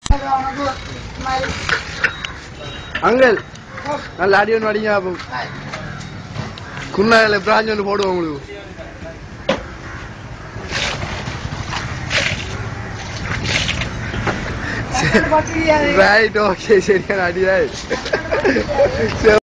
uncle நல்ல அடி ஒன்று அடிங்க குன்னால பிராஞ்ச் ஒன்று போடுவோம் உங்களுக்கு ரைட் ஓகே சரியான அடியா